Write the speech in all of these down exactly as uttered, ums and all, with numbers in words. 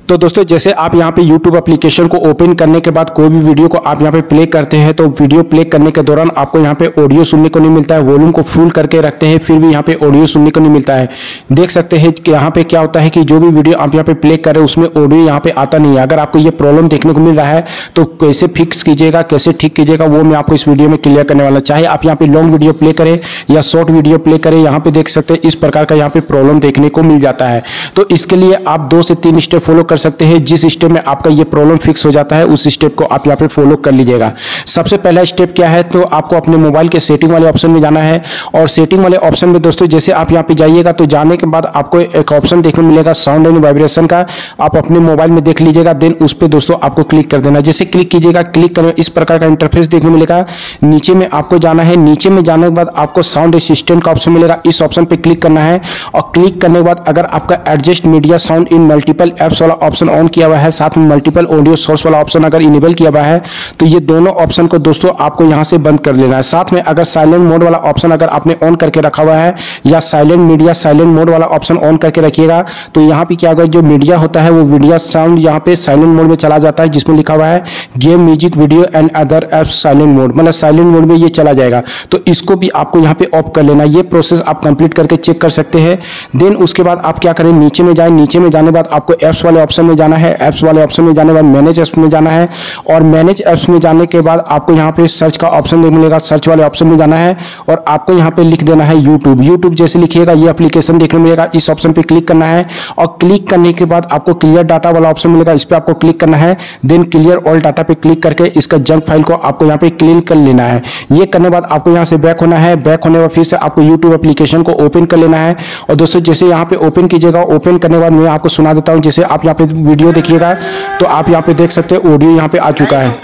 तो दोस्तों जैसे आप यहाँ पे यूट्यूब एप्लीकेशन को ओपन करने के बाद कोई भी वीडियो को आप यहाँ पे प्ले करते हैं तो वीडियो प्ले करने के दौरान आपको यहाँ पे ऑडियो सुनने को नहीं मिलता है। वॉल्यूम को फुल करके रखते हैं फिर भी यहाँ पे ऑडियो सुनने को नहीं मिलता है। देख सकते हैं कि यहाँ पे क्या होता है कि जो भी वीडियो आप यहाँ पे प्ले कर रहे हैं उसमें ऑडियो यहाँ पे आता नहीं है। अगर आपको ये प्रॉब्लम देखने को मिल रहा है तो कैसे फिक्स कीजिएगा, कैसे ठीक कीजिएगा, वो मैं आपको इस वीडियो में क्लियर करने वाला। चाहे आप यहाँ पे लॉन्ग वीडियो प्ले करें या शॉर्ट वीडियो प्ले करें, यहाँ पे देख सकते हैं इस प्रकार का यहाँ पे प्रॉब्लम देखने को मिल जाता है। तो इसके लिए आप दो से तीन स्टेप फॉलो कर सकते हैं। जिस स्टेप में आपका ये प्रॉब्लम फिक्स हो जाता है उस स्टेप को आप यहाँ पे फॉलो कर लीजिएगा। सबसे पहला स्टेप क्या है, तो आपको अपने मोबाइल के सेटिंग वाले ऑप्शन में जाना है और सेटिंग वाले ऑप्शन में दोस्तों जैसे आप यहाँ पे जाइएगा तो जाने के बाद आपको एक ऑप्शन देखने को मिलेगा साउंड एंड वाइब्रेशन का। आप अपने मोबाइल में देख लीजिएगा, देन उस पर दोस्तों आपको क्लिक कर देना। जैसे क्लिक कीजिएगा, क्लिक करने इस प्रकार का इंटरफेस देखने को मिलेगा। नीचे में आपको जाना है, नीचे में जाने के बाद आपको साउंड असिस्टेंट का ऑप्शन मिलेगा, इस ऑप्शन पे क्लिक करना है और क्लिक करने के बाद अगर आपका adjust media sound in multiple apps वाला ऑप्शन ऑन किया हुआ है, साथ में मल्टीपल ऑडियो सोर्स वाला ऑप्शन अगर इनेबल किया हुआ है तो ये दोनों ऑप्शन को दोस्तों आपको यहां से बंद कर लेना है। साथ में अगर साइलेंट मोड वाला ऑप्शन अगर आपने ऑन करके रखा हुआ है या साइलेंट मीडिया साइलेंट मोड वाला ऑप्शन ऑन करके रखिएगा तो यहाँ पे क्या होगा, जो मीडिया होता है वो मीडिया साउंड यहाँ पे साइलेंट मोड में चला जाता है जिसमें लिखा हुआ है game music video and other apps silent mode, मतलब साइलेंट मोड में ये चला जाएगा। तो इसको भी आपको यहाँ पे ऑफ कर लेना। ये प्रोसेस आप कंप्लीट करके चेक कर सकते हैं। देन उसके बाद आप क्या करें, नीचे में जाए, नीचे में जाने के बाद आपको एप्स वाले ऑप्शन में जाना है। एप्स वाले ऑप्शन में जाने के बाद मैनेज एप्स में जाना है और मैनेज एप्स में जाने के बाद आपको यहाँ पे सर्च का ऑप्शन देखने मिलेगा। सर्च वाले ऑप्शन में जाना है और आपको यहाँ पे लिख देना है यूट्यूब। यूट्यूब जैसे लिखिएगा ये एप्लीकेशन देखने मिलेगा, इस ऑप्शन पे क्लिक करना है और क्लिक करने के बाद आपको क्लियर डाटा वाला ऑप्शन मिलेगा, इस पर आपको क्लिक करना है। देन क्लियर ऑल डाटा पे क्लिक करके इसका जंक फाइल को आपको यहाँ पे क्लीन कर लेना है। ये करने के बाद आपको यहाँ से बैक होना है। बैक होने के बाद फिर से आपको यूट्यूब एप्लीकेशन को ओपन कर लेना है और दोस्तों जैसे यहाँ पे ओपन कीजिएगा, ओपन करने के बाद मैं आपको सुना देता हूँ। जैसे आप यहाँ पे वीडियो देखिएगा तो आप यहाँ पे देख सकते हैं ऑडियो यहाँ पे आ चुका है।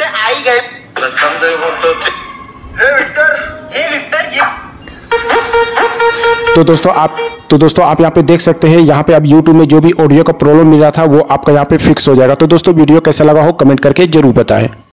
तो दोस्तों आप तो दोस्तों आप यहाँ पे देख सकते हैं, यहाँ पे अब YouTube में जो भी ऑडियो का प्रॉब्लम मिल रहा था वो आपका यहाँ पे फिक्स हो जाएगा। तो दोस्तों वीडियो कैसा लगा हो कमेंट करके जरूर बताएं।